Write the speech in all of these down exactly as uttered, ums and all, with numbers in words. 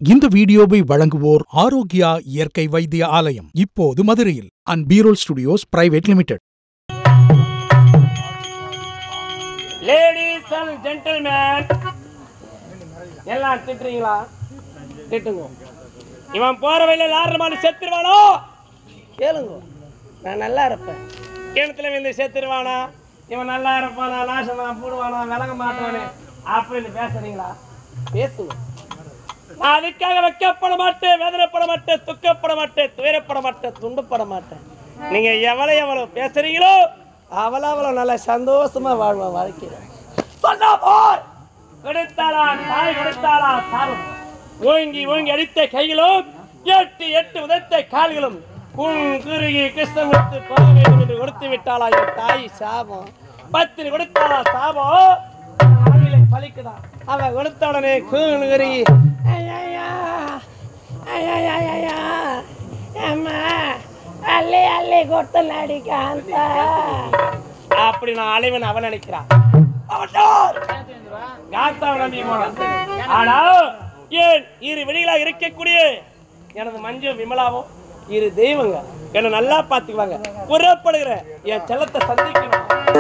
இந்த வீடியோவை வழங்குவோர் ஆரோக்கியா இயற்கை வைத்திய ஆலயம், இப்போது மதுரையில். அண்ட் பீரோல் studios private limited. Ladies and gentlemen, எல்லாம் திட்டுறீங்களா? திட்டுங்க. இவன் போற வழியில லாரமான செத்துருவானோ? கேளுங்க, நான் நல்லா இருப்பேன். கிணத்துல வந்து செத்துருவானா? இவன் நல்லா இருப்பானா? நாசமா போடுவானா? விளங்க மாட்டானே அப்படின்னு பேசுறீங்களா? பேசுங்க. நான் அதுக்காக வைக்கப்பட மாட்டேன், வேதனைப்பட மாட்டேன், துக்கப்பட மாட்டேன், துயரப்பட மாட்டேன், துண்டுப்பட மாட்டேன். நீங்க எவ்வளவு எவ்வளவு பேசுறீங்களோ அவ்வளோ அவ்வளோ நல்லா சந்தோஷமா வாழ்வான் வாழ்க்கையில. சொன்னா போர் கொடுத்தாரா தாய் கொடுத்தாரா சாரும். ஓங்கி ஓங்கி அடித்த கைகளும் எட்டு எட்டு உதைத்த கால்களும் குங் குறுகி கிருஷ்ணமுத்து போக வேண்டும் என்று கொடுத்து விட்டாளா என் தாய் சாபம். பத்தினி கொடுத்தாளா சாபம் பலிக்குதான். அவன் கொடுத்த உடனே குங் குறுகி அப்படி நான் அலைவன் அவன் நினைக்கிறான். ஆனா ஏன் இரு வெளிகளாக இருக்கக்கூடிய எனது மஞ்சு விமலாவும் இரு தெய்வங்க என்ன நல்லா பாத்துக்குவாங்க. புறப்படுகிற என் செல்லத்தை சந்திக்கணும்.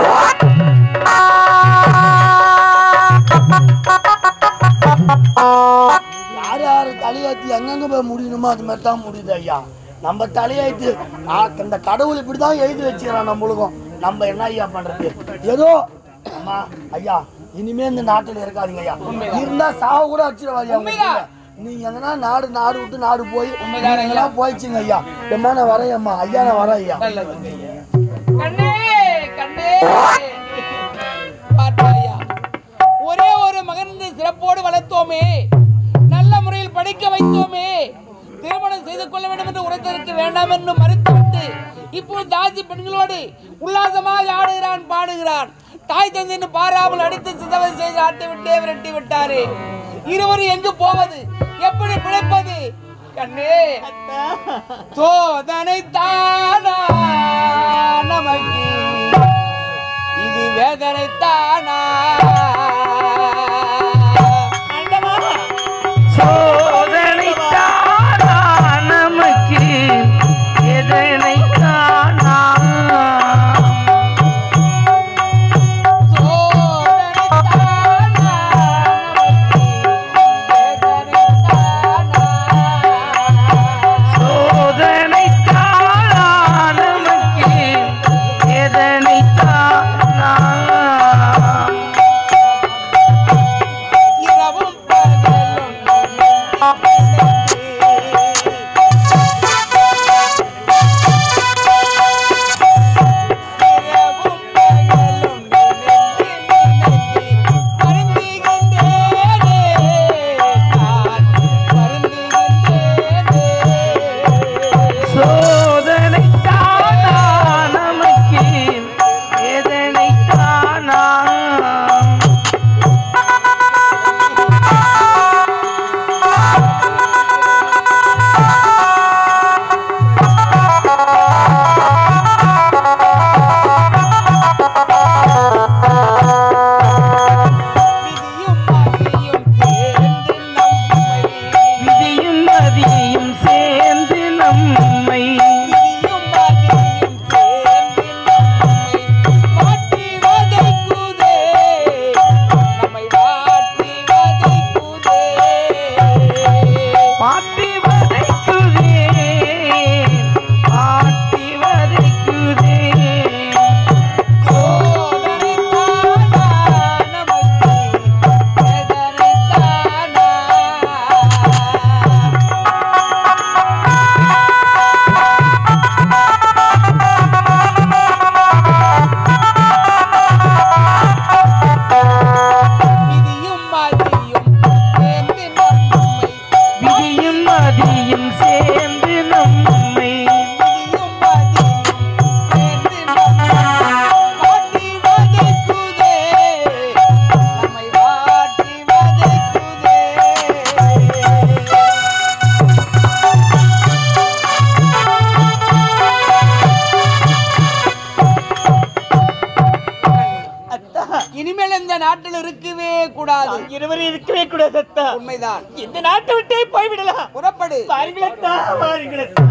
யார் யாரு தலையாத்தி எங்கெங்க போய் முடியணுமோ அது மாதிரி தான் முடியுது ஐயா. நம்ம தலையாய்த்து அந்த கடவுள் இப்படிதான் எழுதி வச்சுக்கிறான் நம்மளுக்கும். நம்ம என்ன ஐயா பண்றது? ஏதோ அம்மா ஐயா இனிமே இந்த நாட்டில் இருக்காதீங்க ஐயா. இருந்தா சாவ கூட வச்சிருவாங்க. நீங்க எங்கன்னா நாடு நாடு விட்டு நாடு போய் எல்லாம் போயிடுச்சுங்க ஐயா. எம்மா நான் வரேன் அம்மா. ஐயா நான் வரேன் ஐயா. ஒரே ஒரு மகன் சிறப்போடு வளர்த்தோமே, நல்ல முறையில் படிக்க வைத்தோமே, திருமணம் செய்து கொள்ள வேண்டும் என்று உரைத்ததற்கு வேண்டாம் என்று மறுத்துவிட்டு இப்போது தாசி பெண்களோடு உல்லாசமாக ஆடுகிறான், பாடுகிறான். தாய் தந்தைன்னு பாராமல் அடித்து சிதவம் செய்து ஆட்டி விட்டே விரட்டி விட்டாரே. இருவரும் எங்கு போவது? எப்படி பிழைப்பது? கண்ணே, சோதனை தானா நமக்கு, இது வேதனை தானா? சோதனை தானா நமக்கு, எதனை தானா? நாட்டில் இருக்கவே கூடாது. இருவரும் இருக்கவே கூடாது அத்தா. உண்மைதான். இந்த நாட்டை விட்டே போய்விடலாம். புறப்படு. பாருங்களா பாருங்களா.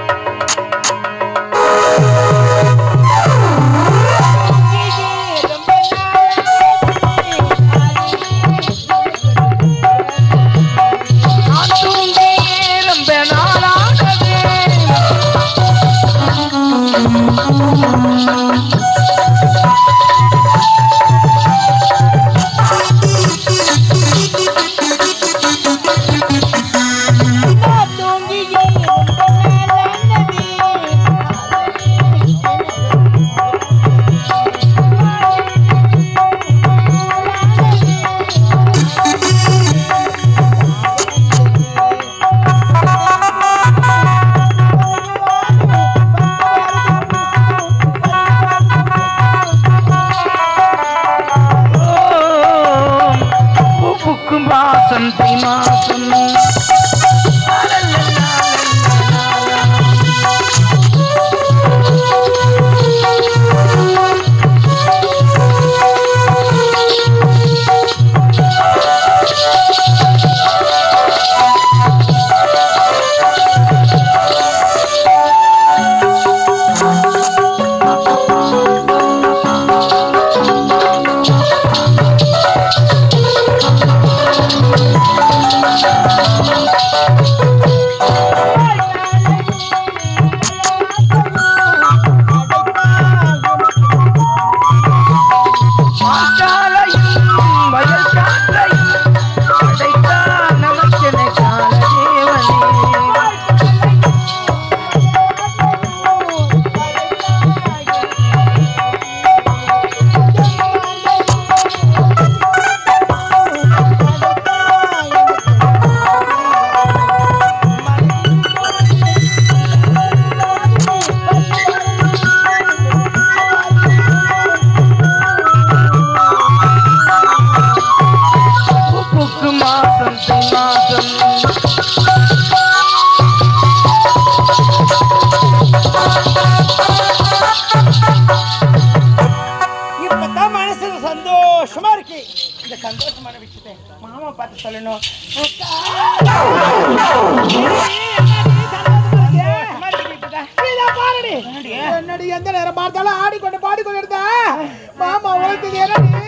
என்னடி எந்த நேரம் பார்த்தாலும் ஆடிக்கொண்டு பாடிக்கொண்டு இருந்தா மாமா உழைத்தது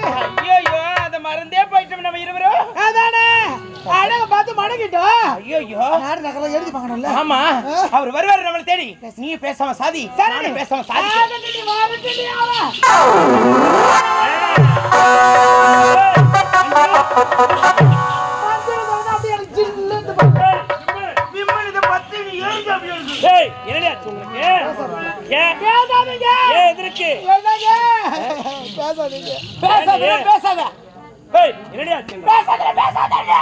ஐயோ அத மறந்தே போயிட்டோம் நம்ம இருவரும் அதானே அழக பார்த்து மடங்கிட்டோம் ஐயோ நாடு நகரம் எழுதி பார்க்கணும்ல ஆமா அவர் வருவாரு நம்மள தேடி நீ பேசாம சாதி நானும் பேசாம சாதி நீ வாரட்டி ஆவா ஏய் என்னடா உங்களுக்கு ஏ பேசாதீங்க ஏ எதுக்கு என்னங்க பேசாதீங்க பேசாதீங்க பேசாத ஏய் என்னடா பேசாதீங்க பேசாதீங்க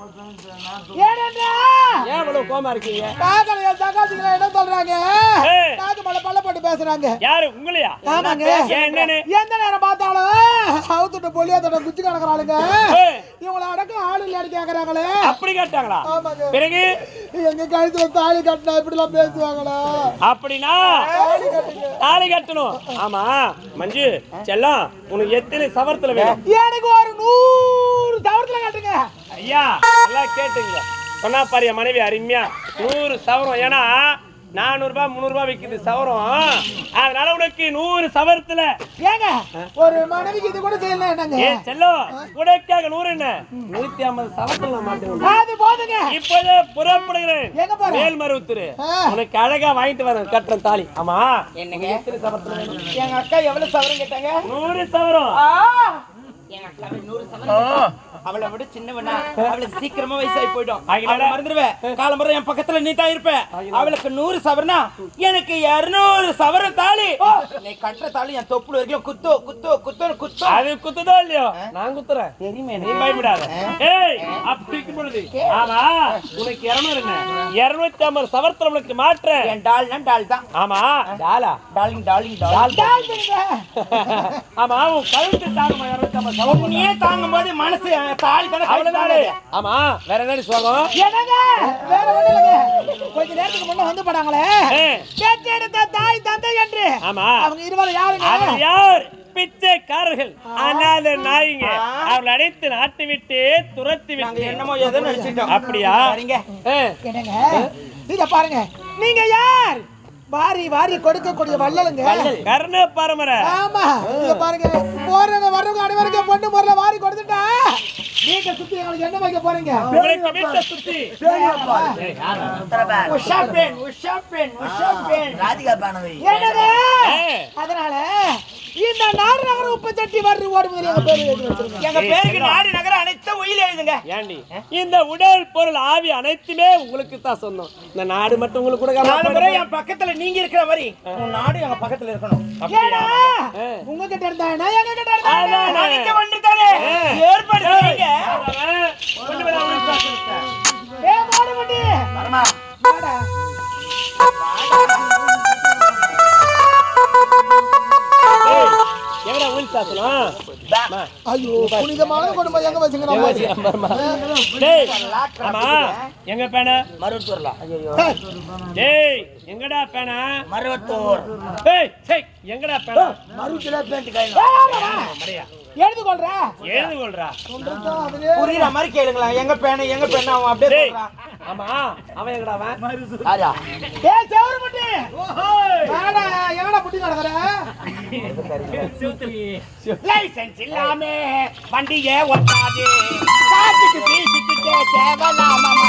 ஏனடா ஏன் இவ்வளவு கோமா இருக்கீங்க காகல தகாதிகள என்ன சொல்றாங்க காது மல பல்ல போட்டு பேசுறாங்க யாரு உங்களையா ஆமாங்க என்னன்னு எந்த நேரம் பார்த்தாலும் அவுத்துட்டு பொலியாதட குச்சி கணக்குறாளுங்க இவங்கள அடக்க ஆளு இல்லன்னு கேக்குறாங்களே அப்படி கேட்டாங்களா ஆமாங்க பிறகு எங்க கழுத்துல தாலி கட்டினா இப்படி எல்லாம் பேசுவாங்களா அப்படினா தாலி கட்டணும் ஆமா மஞ்சு செல்லம் உனக்கு எத்தனை சவரத்துல வேணும் எனக்கு ஒரு நூறு சவரத்துல கட்டுங்க ஐயா எல்லாம் கேட்டுங்க சொன்னா பாரு என் மனைவி அருமையா நூறு சவரம் ஏன்னா நானூறு ரூபாய் முந்நூறு ரூபாய் விக்குது சவரம் அதனால உனக்கு நூறு சவரத்துல ஏங்க ஒரு மனைவிக்கு இது கூட செய்யல என்னங்க ஏ செல்லம் உனக்காக நூறு என்ன நூத்தி ஐம்பது சவரத்துல மாட்டேன் அது போதுங்க இப்போதே புறப்படுகிறேன் எங்க போற மேல்மருவத்தூர் உனக்கு அழகா வாங்கிட்டு வரேன் கட்டுறேன் தாலி ஆமா என்னங்க எத்தனை சவரத்துல வேணும் எங்க அக்கா எவ்வளவு சவரம் கேட்டாங்க நூறு சவரம் எங்க அக்கா நூறு சவரம் அவளை விட சின்னவனா அவளுக்கு சீக்கிரமா வயசாகி போயிடும் அவளை மறந்துடுவேன் காலம்பரம் என் பக்கத்துல நீ தான் இருப்ப அவளுக்கு நூறு சவரனா எனக்கு இருநூறு சவரம் தாலி நீ கட்டுற தாலி என் தொப்புல வரைக்கும் குத்து குத்து குத்து குத்து அது குத்துதோ இல்லையோ நான் குத்துறேன் தெரியுமே நீ பயப்படாத ஏய் அப்படி பொழுது ஆமா உனக்கு இருநூறு என்ன இருநூத்தி ஐம்பது சவரத்துல உனக்கு மாற்றேன் என் டால்னா டால் தான் ஆமா டாலா டாலிங் டாலிங் டால் ஆமா உன் கழுத்து தாங்குமா இருநூத்தி ஐம்பது சவரம் நீயே தாங்கும் போது மனசு தாலி தானே அவ்வளவுதானே ஆமா வேற என்ன சொல்லுவோம் என்னங்க வேற ஒண்ணு இல்லங்க கொஞ்ச நேரத்துக்கு முன்ன வந்து போறாங்களே கேட்டெடுத்த தாய் தந்தை என்று ஆமா அவங்க இருவரும் யாருங்க அவங்க யார் பிச்சைக்காரர்கள் அனாதை நாய்ங்க அவர்கள் அடைத்து நாட்டு விட்டு துரத்தி விட்டு என்னமோ ஏதோ நினைச்சிட்டோம். அப்படியா? என்னங்க இத பாருங்க, நீங்க யார்? வாரி வாரி கொடுக்கக்கூடிய வள்ளலுங்க. கர்ண பரமரை. ஆமா, இத பாருங்க, போறவங்க வர்றவங்க அனைவருக்கும் பொண்ணு பொருளை வாரி கொடுத்துட்டா நீங்க சுத்தி எங்களுக்கு என்ன வைக்க போறீங்க? உங்களுக்கு வீட்டை சுத்தி உஷா பெண் உஷா பெண் உஷா பெண் ராதிகா பானவை. என்னங்க அதனால இந்த நாடு நகர உப்பு சட்டி வர்ற ஓடுமுதல் எங்க பேரு எழுதி வச்சிருக்கீங்க. எங்க பேருக்கு நாடு நகரம் அனைத்தும் உயிர் எழுதுங்க. ஏண்டி இந்த உடல் பொருள் ஆவி அனைத்துமே உங்களுக்கு தான் சொந்தம். இந்த நாடு மட்டும் உங்களுக்கு கொடுக்காம என் பக்கத்துல நீங்க இருக்கிற மாதிரி உன் நாடு எங்க பக்கத்துல இருக்கணும். ஏடா உங்ககிட்ட இருந்தா நான் எங்க கிட்ட இருந்தா அழைக்க வந்துட்டானே ஏற்பாடு செய்யுங்க. ஏ மாடு வண்டி வரமா வாடா. எங்கடா உள் சாசனம்? ஐயோ புனிதமான குடும்பம் எங்க வச்சுக்கிறோம்? டேய் ஆமா எங்க பேனா? மருவத்தூர்ல. டேய் எங்கடா பேனா? மருவத்தூர். டேய் சே எங்கடா பேனா? மருவத்தூர்ல பேண்ட் கையில எழுதி கொள்றா எழுதி கொள்றா. புரியுற மாதிரி கேளுங்களா? எங்க பேன எங்க பேன அவன் அப்படியே டேய் சொல்றான். ஆமா அவன் எங்கடா அவன்? ஆயா ஏய் சேவரு முட்டி வாடா, எங்கடா புட்டி நடக்கற? லைசென்ஸ் இல்லாம வண்டியே ஓட்டாதே, காட்டுக்கு பீசிக்கிட்டே தேவலாம